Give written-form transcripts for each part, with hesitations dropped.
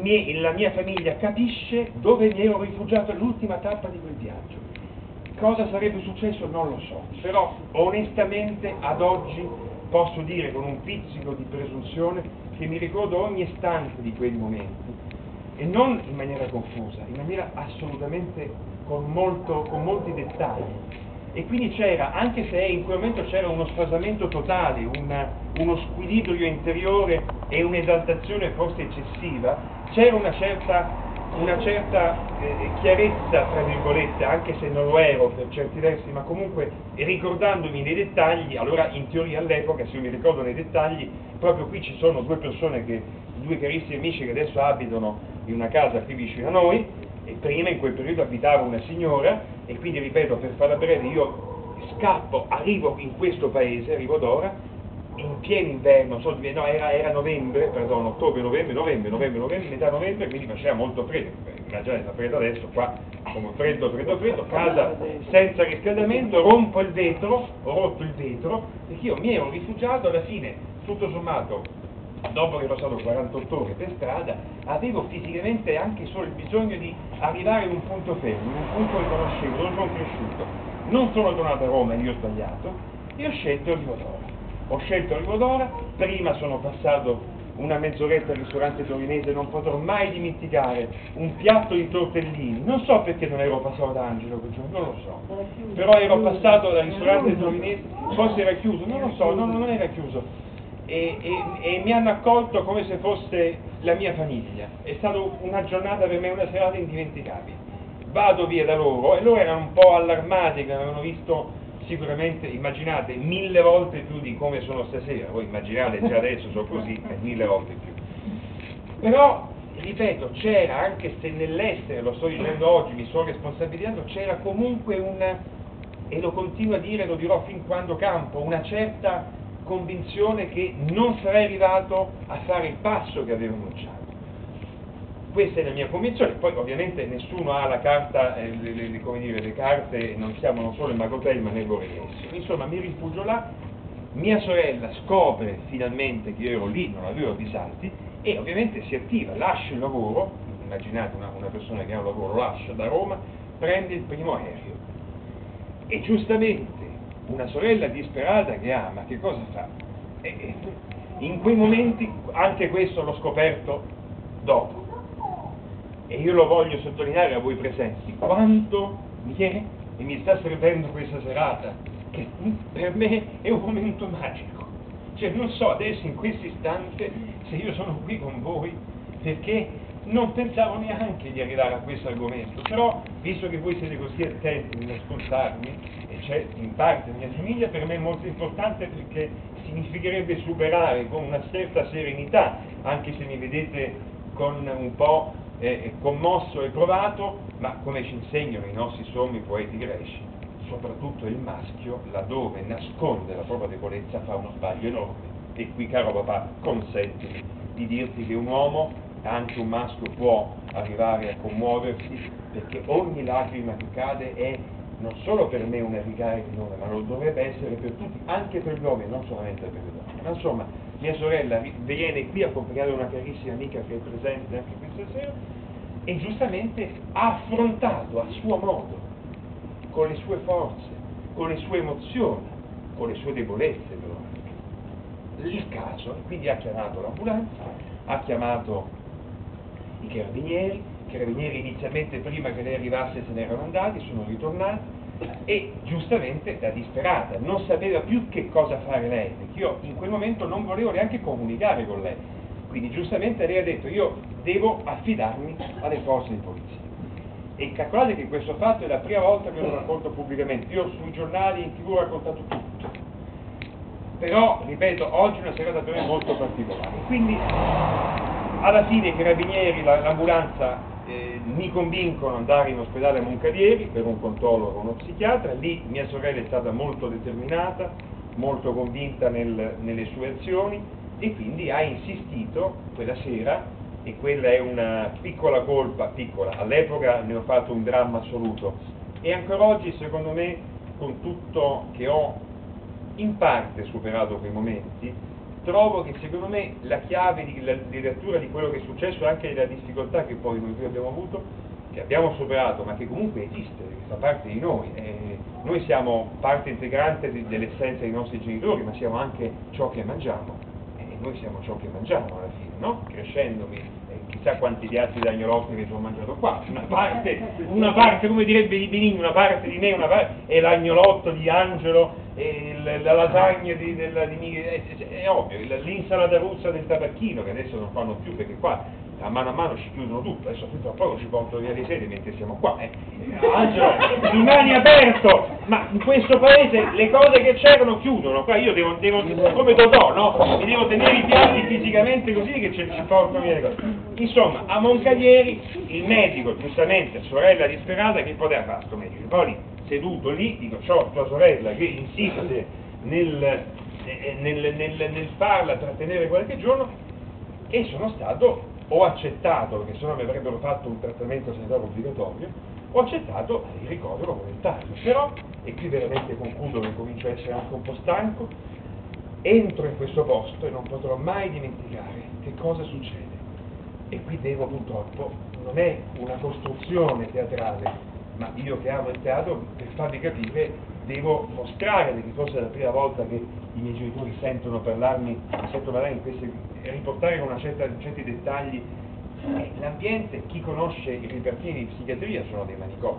la mia famiglia capisce dove mi ero rifugiato all'ultima tappa di quel viaggio. Cosa sarebbe successo non lo so, però onestamente ad oggi posso dire con un pizzico di presunzione che mi ricordo ogni istante di quei momenti, e non in maniera confusa, in maniera assolutamente con molti dettagli. E quindi c'era, anche se in quel momento c'era uno sfasamento totale, uno squilibrio interiore e un'esaltazione forse eccessiva, c'era una certa chiarezza, tra virgolette, anche se non lo ero per certi versi, ma comunque ricordandomi nei dettagli. Allora in teoria all'epoca, se io mi ricordo nei dettagli, proprio qui ci sono due carissimi amici che adesso abitano in una casa qui vicino a noi, e prima in quel periodo abitava una signora, e quindi ripeto, per farla breve, io scappo, arrivo in questo paese, arrivo ad Ora, in pieno inverno, era novembre, perdono, ottobre, novembre, metà novembre, quindi faceva molto freddo. Immaginate, fa freddo adesso, qua come freddo, casa senza riscaldamento, ho rotto il vetro, perché io mi ero rifugiato. Alla fine, tutto sommato, dopo che ero stato 48 ore per strada, avevo fisicamente anche solo il bisogno di arrivare in un punto fermo, in un punto che conoscevo, dove sono cresciuto. Non sono tornato a Roma, io ho sbagliato, e ho scelto Rivo d'Ora. Prima sono passato una mezz'oretta al ristorante torinese, non potrò mai dimenticare un piatto di tortellini, non so perché non ero passato da Angelo quel giorno, non lo so, però ero passato dal ristorante torinese, forse era chiuso, non lo so, non era chiuso, e mi hanno accolto come se fosse la mia famiglia. È stata una giornata per me, una serata indimenticabile. Vado via da loro, e loro erano un po' allarmati, che avevano visto sicuramente, immaginate, 1000 volte più di come sono stasera. Voi immaginate, già adesso sono così, 1000 volte più. Però, ripeto, c'era, anche se nell'essere, lo sto dicendo oggi, mi sto responsabilizzando, c'era comunque e lo continuo a dire, lo dirò fin quando campo, una certa convinzione che non sarei arrivato a fare il passo che avevo annunciato. Questa è la mia convinzione. Poi ovviamente nessuno ha la carta, le carte non siamo non solo il Magotel ma nel Borghese. Insomma, mi rifugio là, mia sorella scopre finalmente che io ero lì, non avevo avvisati, e ovviamente si attiva, lascia il lavoro, immaginate una persona che ha un lavoro, lascia da Roma, prende il primo aereo. E giustamente una sorella disperata che ama, che cosa fa? In quei momenti, anche questo l'ho scoperto dopo, e io lo voglio sottolineare a voi presenti, quanto mi è e mi sta servendo questa serata, che per me è un momento magico. Cioè, non so adesso, in questo istante, se io sono qui con voi, perché non pensavo neanche di arrivare a questo argomento, però, visto che voi siete così attenti nell'ascoltarmi, e c'è in parte mia famiglia, per me è molto importante, perché significherebbe superare con una certa serenità, anche se mi vedete con un po' commosso e provato, ma come ci insegnano i nostri sommi poeti greci, soprattutto il maschio, laddove nasconde la propria debolezza, fa uno sbaglio enorme. E qui, caro papà, consentimi di dirti che un uomo, anche un maschio, può arrivare a commuoversi, perché ogni lacrima che cade è non solo per me una ricarica enorme, ma lo dovrebbe essere per tutti, anche per gli uomini, non solamente per le donne. Ma insomma, mia sorella viene qui accompagnata da una carissima amica che è presente anche questa sera, e giustamente ha affrontato a suo modo, con le sue forze, con le sue emozioni, con le sue debolezze però, il caso, e quindi ha chiamato l'ambulanza, ha chiamato i carabinieri inizialmente, prima che lei arrivasse, se ne erano andati, sono ritornati, e giustamente, da disperata, non sapeva più che cosa fare lei, perché io in quel momento non volevo neanche comunicare con lei, quindi giustamente lei ha detto: io devo affidarmi alle forze di polizia. E calcolate che questo fatto è la prima volta che lo racconto pubblicamente. Io sui giornali, in TV ho raccontato tutto, però, ripeto, oggi è una serata per me molto particolare. Quindi alla fine i carabinieri, l'ambulanza mi convincono ad andare in ospedale a Moncalieri per un controllo con uno psichiatra. Lì mia sorella è stata molto determinata, molto convinta nelle sue azioni, e quindi ha insistito quella sera, e quella è una piccola colpa, piccola, all'epoca ne ho fatto un dramma assoluto, e ancora oggi, secondo me, con tutto che ho in parte superato quei momenti, trovo che secondo me la chiave di lettura di quello che è successo, anche della difficoltà che poi noi abbiamo avuto, che abbiamo superato, ma che comunque esiste, che fa parte di noi. Noi siamo parte integrante dell'essenza dei nostri genitori, ma siamo anche ciò che mangiamo, e noi siamo ciò che mangiamo alla fine, no? Crescendo, chissà quanti piatti d'agnolotti che ho mangiato qua, una parte, come direbbe di Benigni, una parte di me, una parte è l'agnolotto di Angelo, e la lasagna di è ovvio, l'insalata russa del tabacchino, che adesso non fanno più perché qua a mano ci chiudono tutto, adesso tra poco ci portano via le sedi mentre siamo qua. Angelo, rimani aperto, ma in questo paese le cose che c'erano chiudono, qua io devo come Totò, no? Mi devo tenere i piatti fisicamente così che ci portano via le cose. Insomma, a Moncalieri il medico, giustamente, sorella disperata, che poteva fare sto medico? Poi seduto lì, dico, c'ho tua sorella che insiste nel farla trattenere qualche giorno, e sono stato, ho accettato, perché sennò mi avrebbero fatto un trattamento sanitario obbligatorio, ho accettato il ricovero volontario. Però, e qui veramente concludo, che comincio a essere anche un po' stanco, entro in questo posto e non potrò mai dimenticare che cosa succede. E qui devo, purtroppo, non è una costruzione teatrale, ma io che amo il teatro, per farvi capire, devo mostrare, perché forse è la prima volta che i miei genitori mi sentono parlare in queste, riportare con certi dettagli. L'ambiente, chi conosce i repertini di psichiatria, sono dei manicomi,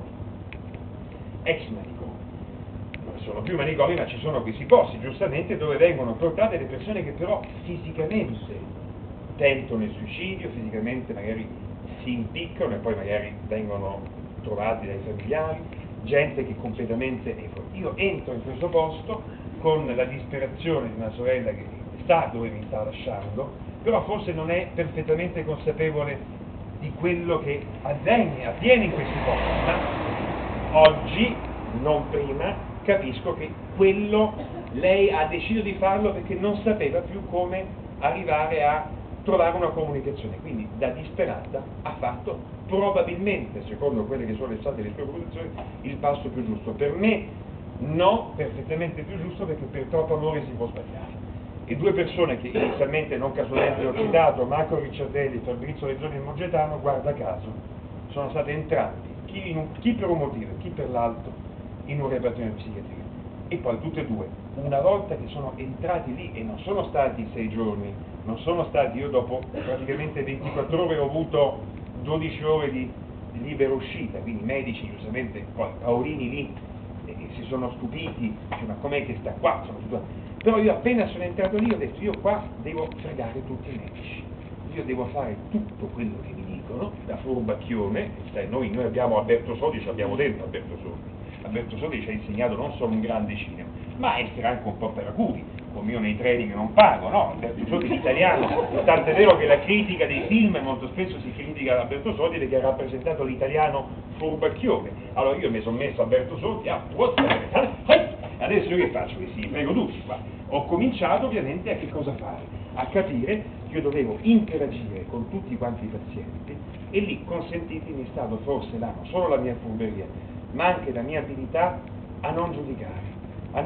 ex manicomi. Non sono più manicomi, ma ci sono questi posti, giustamente, dove vengono portate le persone che però fisicamente tentano il suicidio, fisicamente magari si impiccano e poi magari vengono trovati dai familiari, gente che completamente. Io entro in questo posto con la disperazione di una sorella che sa dove mi sta lasciando, però forse non è perfettamente consapevole di quello che avviene in questi posti, ma oggi, non prima, capisco che lei ha deciso di farlo perché non sapeva più come arrivare a trovare una comunicazione, quindi da disperata ha fatto probabilmente, secondo quelle che sono state le sue posizioni, il passo più giusto. Per me no, perfettamente più giusto, perché per troppo amore si può sbagliare. E due persone che inizialmente non casualmente ho citato, Marco Ricciardelli e Fabrizio Lezzoni Mongetano, guarda caso, sono state entrambi, chi per un motivo e chi per l'altro, in un reparto di psichiatria. E poi tutte e due, una volta che sono entrati lì, e non sono stati 6 giorni, non sono stati, io dopo praticamente 24 ore ho avuto 12 ore di libera uscita, quindi i medici giustamente, poi Paolini lì si sono stupiti, ma com'è che sta qua? Però io appena sono entrato lì ho detto, io qua devo fregare tutti i medici, io devo fare tutto quello che mi dicono, da furbacchione. Noi abbiamo Alberto Sodi, ci abbiamo dentro Alberto Sodi ci ha insegnato non solo un grande cinema, ma essere anche un po' paraculi, come io nei training non pago, no? Alberto Sodi l'italiano, tant'è vero che la critica dei film molto spesso si critica Alberto Sodi perché ha rappresentato l'italiano furbacchione. Allora io mi sono messo Alberto Sodi, adesso io che faccio? Che si prego tutti qua. Ho cominciato ovviamente a che cosa fare? A capire che io dovevo interagire con tutti quanti i pazienti, e lì consentitemi è stato forse là, non solo la mia furberia, ma anche la mia abilità a non giudicare, a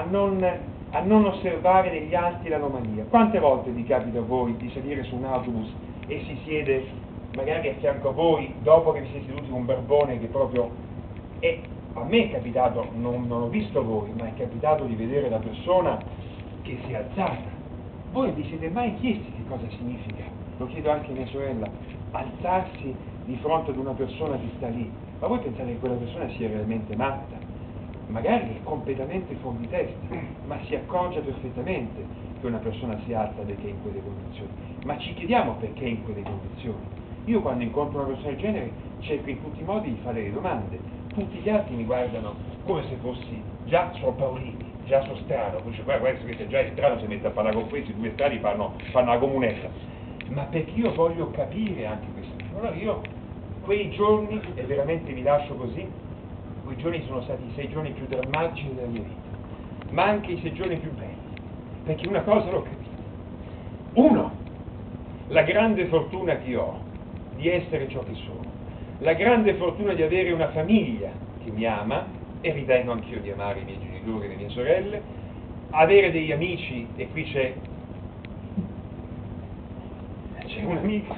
non osservare negli altri l'anomalia. Quante volte vi capita a voi di salire su un autobus e si siede magari a fianco a voi, dopo che vi siete seduti un barbone che proprio è. A me è capitato, non ho visto voi, ma è capitato di vedere la persona che si è alzata. Voi vi siete mai chiesti che cosa significa? Lo chiedo anche a mia sorella, alzarsi di fronte ad una persona che sta lì. Ma voi pensate che quella persona sia realmente matta? Magari è completamente fuori di testa, ma si accorge perfettamente che una persona si alza perché è in quelle condizioni. Ma ci chiediamo perché è in quelle condizioni. Io quando incontro una persona del genere cerco in tutti i modi di fare le domande. Tutti gli altri mi guardano come se fossi già sono Paolini, già sono strano, poi dice, guarda che già è strano, si mette a parlare con questi, 2 strani fanno la comunella. Ma perché io voglio capire anche questo. Allora io, quei giorni, e veramente vi lascio così, quei giorni sono stati i 6 giorni più drammatici della mia vita, ma anche i 6 giorni più belli, perché una cosa l'ho capita. Uno, la grande fortuna che ho di essere ciò che sono, la grande fortuna di avere una famiglia che mi ama, e ritengo anch'io di amare i miei genitori e le mie sorelle, avere degli amici, e qui c'è c'è un'amica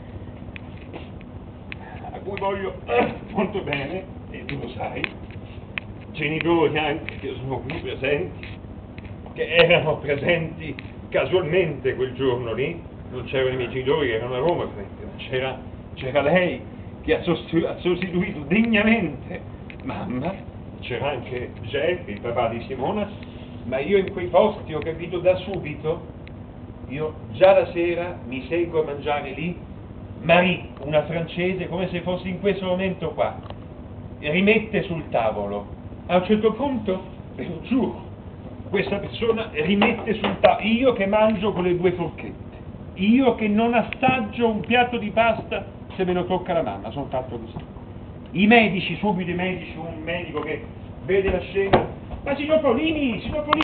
a cui voglio molto bene, e tu lo sai, genitori anche che sono qui presenti, che erano presenti casualmente quel giorno lì, non c'erano i miei genitori che erano a Roma, c'era lei che ha sostituito degnamente mamma, c'era anche Jeff, il papà di Simona, ma io in quei posti ho capito da subito, io già la sera mi seguo a mangiare lì, Marie, una francese, come se fosse in questo momento qua, rimette sul tavolo, a un certo punto, ve lo giuro, questa persona rimette sul tavolo, io che mangio con le 2 forchette, io che non assaggio un piatto di pasta se me lo tocca la mamma, sono fatto così. I medici, subito i medici, un medico che vede la scena, ma signor Paolini,